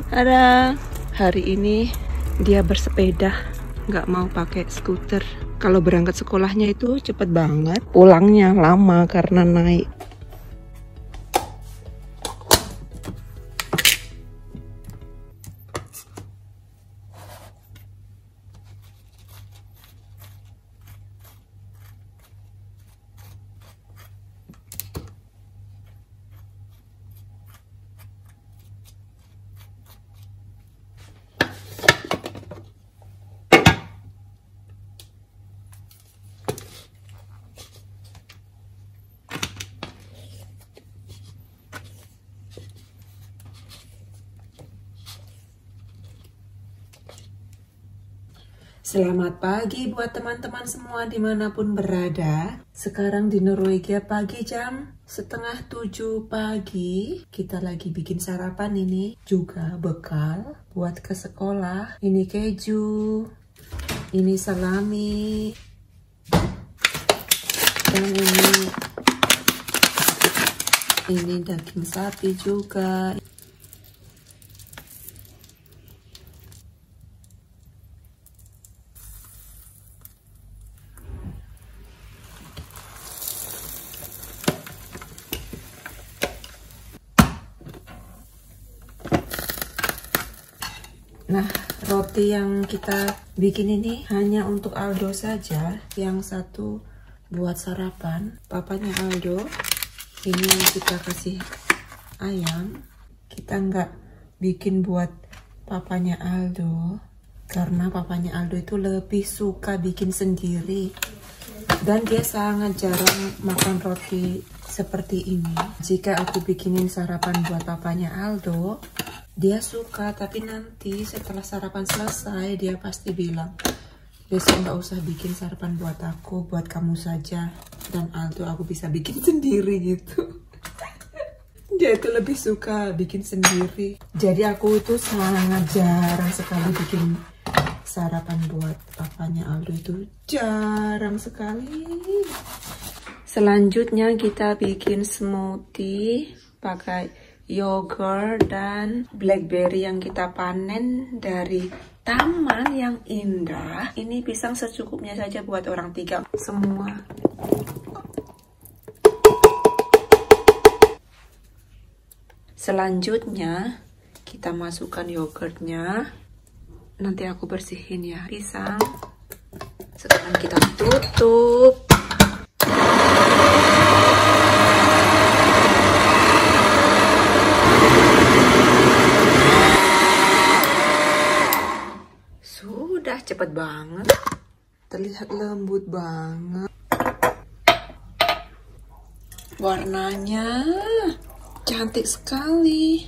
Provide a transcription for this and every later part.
Ada hari ini dia bersepeda, nggak mau pakai skuter. Kalau berangkat sekolahnya itu cepet banget, pulangnya lama karena naik. Selamat pagi buat teman-teman semua dimanapun berada. Sekarang di Norwegia pagi jam 6:30 pagi. Kita lagi bikin sarapan ini. Juga bekal buat ke sekolah. Ini keju. Ini salami. Dan ini daging sapi juga. Nah, roti yang kita bikin ini hanya untuk Aldo saja. Yang satu buat sarapan, papanya Aldo. Ini yang kita kasih ayam. Kita nggak bikin buat papanya Aldo, karena papanya Aldo itu lebih suka bikin sendiri. Dan dia sangat jarang makan roti seperti ini. Jika aku bikinin sarapan buat papanya Aldo, dia suka, tapi nanti setelah sarapan selesai dia pasti bilang, besok nggak usah bikin sarapan buat aku, buat kamu saja. Dan Aldo aku bisa bikin sendiri gitu. Dia itu lebih suka bikin sendiri. Jadi aku itu sangat jarang sekali bikin sarapan buat papanya Aldo, itu jarang sekali. Selanjutnya kita bikin smoothie pakai yogurt dan blackberry yang kita panen dari taman yang indah. Ini pisang secukupnya saja buat orang 3 semua. Selanjutnya kita masukkan yogurtnya. Nanti aku bersihin ya pisang. Sekarang kita tutup. Sudah, cepet banget. Terlihat lembut banget. Warnanya cantik sekali.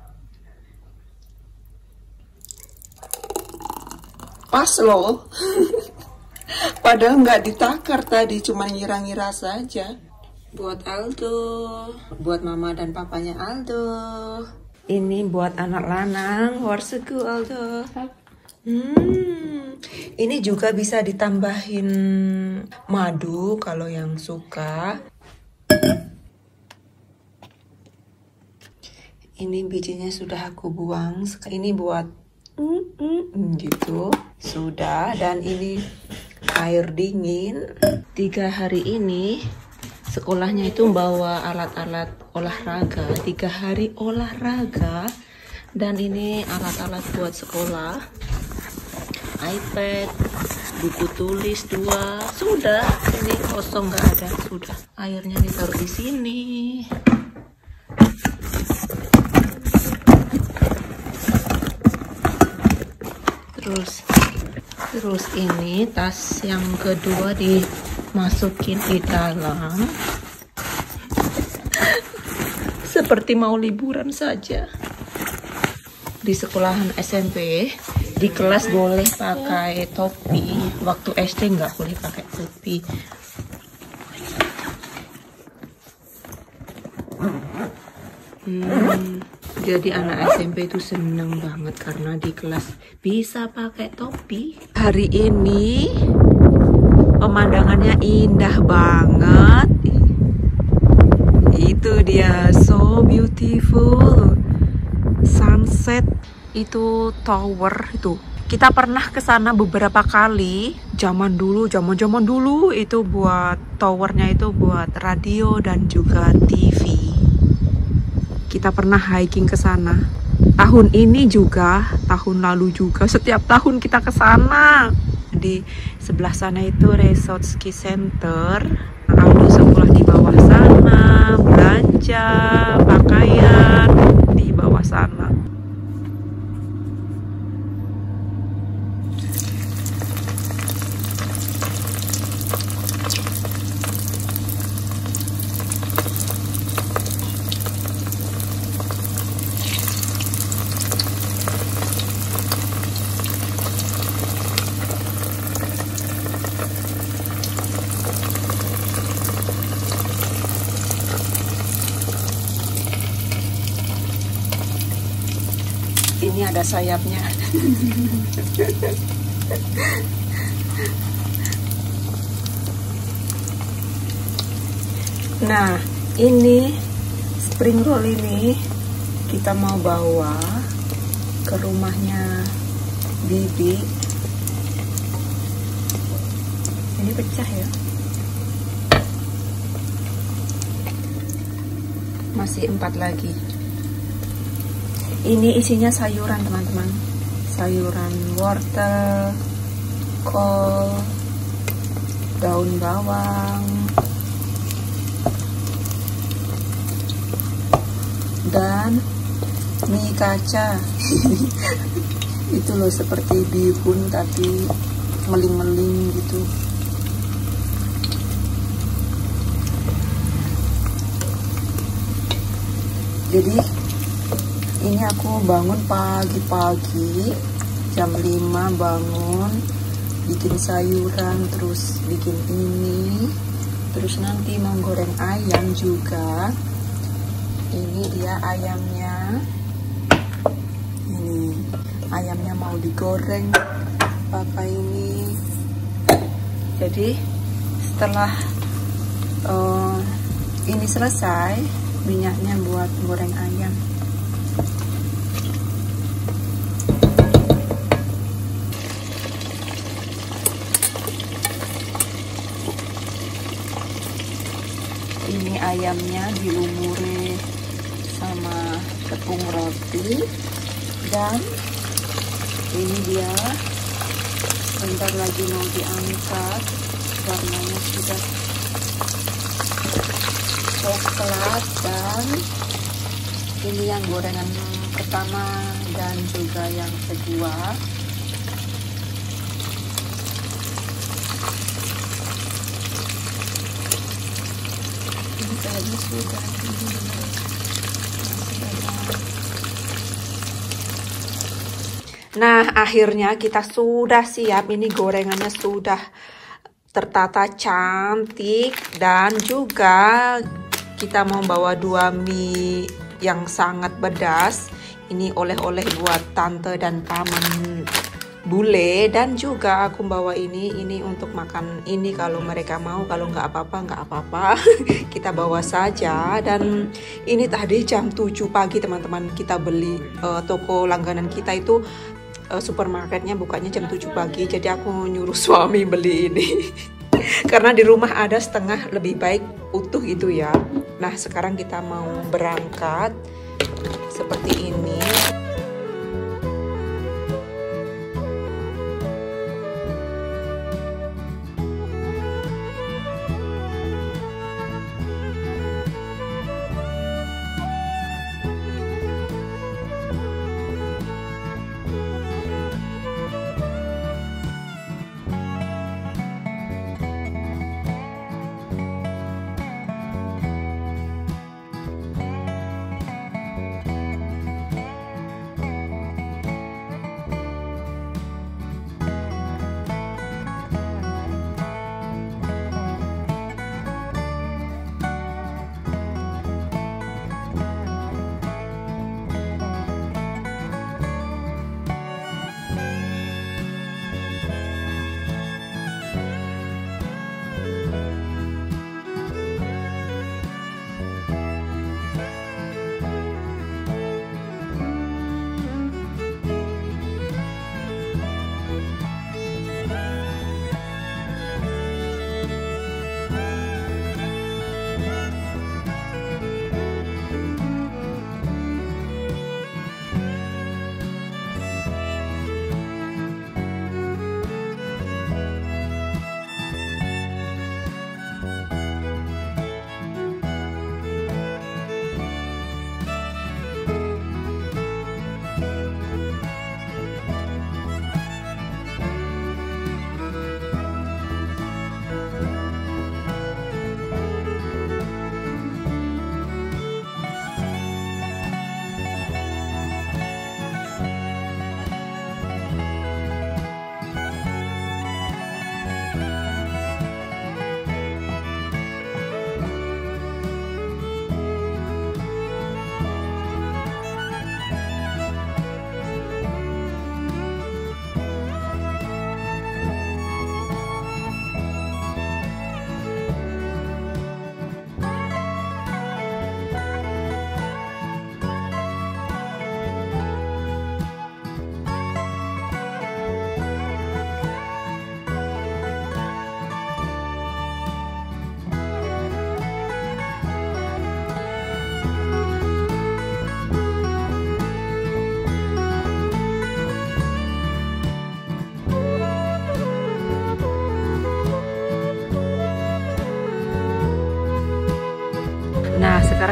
Pas loh. Padahal nggak ditakar tadi, cuma ngira-ngira saja. Buat Aldo, buat mama dan papanya Aldo. Ini buat anak lanang, warseku Aldo. Ini juga bisa ditambahin madu kalau yang suka. Ini bijinya sudah aku buang. Ini buat gitu. Sudah. Dan ini air dingin. 3 hari ini sekolahnya itu bawa alat-alat olahraga. 3 hari olahraga. Dan ini alat-alat buat sekolah. iPad, buku tulis 2. Sudah, ini kosong nggak ada. Sudah, airnya ditaruh di sini. Terus ini tas yang kedua dimasukin di dalam. Seperti mau liburan saja. Di sekolahan SMP, di kelas boleh pakai topi. Waktu SD nggak boleh pakai topi. Jadi anak SMP itu seneng banget karena di kelas bisa pakai topi. Hari ini pemandangannya indah banget. Itu dia, so beautiful sunset. itu tower itu. Kita pernah ke sana beberapa kali. Zaman dulu itu buat towernya itu buat radio dan juga TV. Kita pernah hiking ke sana. Tahun ini juga, tahun lalu juga, setiap tahun kita ke sana. Di sebelah sana itu resort ski center. Aldo sekolah di bawah sana, belanja, pakaian di bawah sana. Ini ada sayapnya. Nah, ini spring roll ini kita mau bawa ke rumahnya Bibi. Ini pecah ya. Masih 4 lagi. Ini isinya sayuran teman-teman, sayuran wortel, kol, daun bawang, dan mie kaca. Itu loh, seperti bihun tapi meling-meling gitu. Jadi ini aku bangun pagi-pagi jam 5 bangun, bikin sayuran, terus bikin ini, terus nanti mau goreng ayam juga. Ini dia ayamnya. Ini ayamnya mau digoreng pakai ini. Jadi setelah ini selesai, minyaknya buat goreng ayam. Ini ayamnya dilumuri sama tepung roti, dan ini dia bentar lagi mau diangkat. Warnanya sudah coklat, dan ini yang gorengan pertama dan juga yang kedua. Nah, akhirnya kita sudah siap. Ini gorengannya sudah tertata cantik, dan juga kita mau bawa 2 mie yang sangat pedas. Ini oleh-oleh buat tante dan paman bule, dan juga aku bawa ini untuk makan ini kalau mereka mau. Kalau nggak apa-apa kita bawa saja. Dan ini tadi jam 7 pagi teman-teman kita beli. Toko langganan kita itu supermarketnya bukanya jam 7 pagi, jadi aku nyuruh suami beli ini. Karena di rumah ada setengah, lebih baik utuh itu ya. Nah, sekarang kita mau berangkat seperti ini.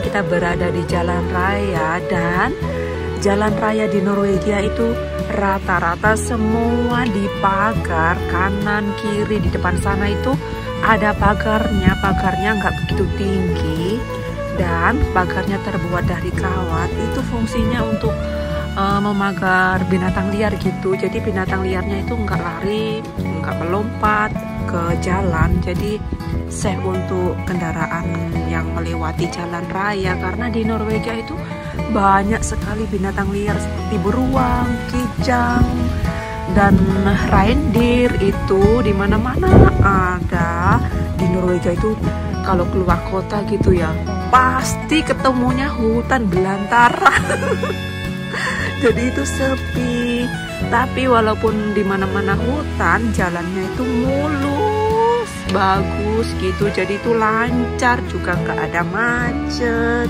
sekarang kita berada di jalan raya, dan jalan raya di Norwegia itu rata-rata semua dipagar kanan kiri. Di depan sana itu ada pagarnya nggak begitu tinggi dan pagarnya terbuat dari kawat. Itu fungsinya untuk memagar binatang liar gitu. Jadi binatang liarnya itu nggak lari, nggak melompat ke jalan. Jadi safe untuk kendaraan yang melewati jalan raya, karena di Norwegia itu banyak sekali binatang liar seperti beruang, kijang, dan reindeer. Itu di mana-mana ada. Di Norwegia itu kalau keluar kota gitu ya, pasti ketemunya hutan belantara. Jadi itu sepi. Tapi walaupun di mana-mana hutan, jalannya itu mulus, bagus gitu. Jadi itu lancar juga, nggak ada macet.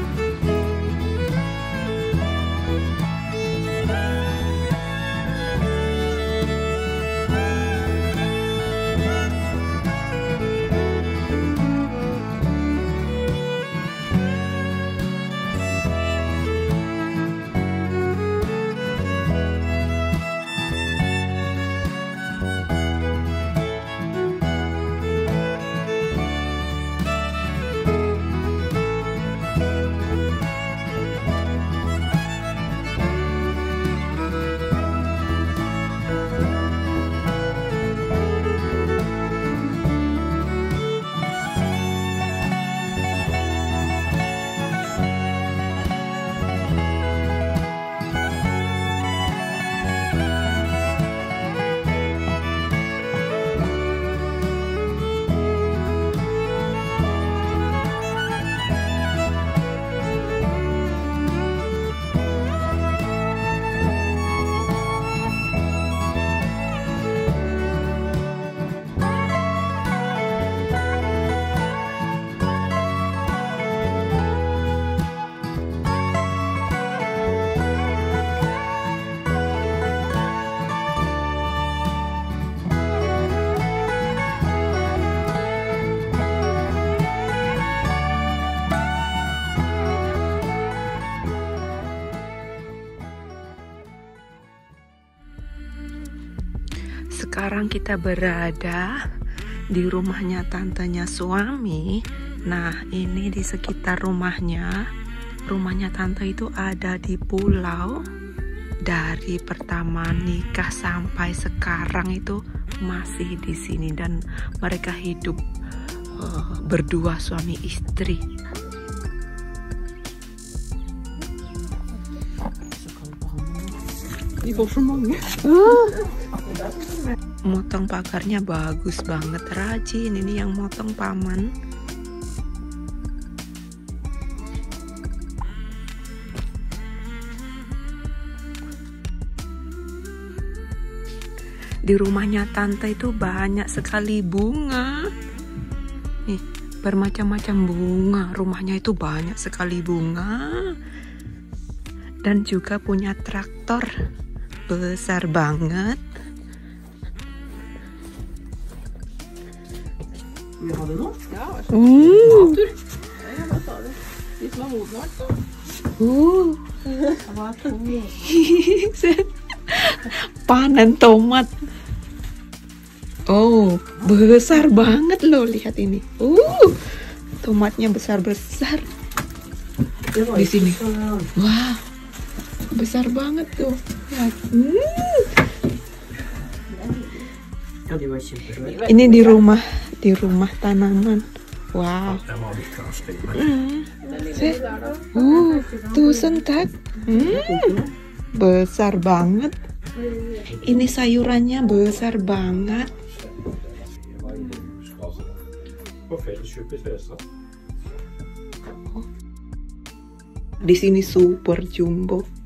Sekarang kita berada di rumahnya tantenya suami. Nah, ini di sekitar rumahnya tante itu ada di pulau. Dari pertama nikah sampai sekarang itu masih di sini, dan mereka hidup berdua suami istri. Motong pagarnya bagus banget, rajin. Ini yang motong paman. Di rumahnya tante itu banyak sekali bunga. Nih, bermacam-macam bunga. Rumahnya itu banyak sekali bunga. Dan juga punya traktor besar banget. Panen tomat. Oh, besar banget loh, lihat ini. Tomatnya besar-besar. Di sini. Wah, besar banget tuh. Ini di rumah tanaman. Wow. Tusen tak. Besar banget. Ini sayurannya besar banget. Di sini super jumbo.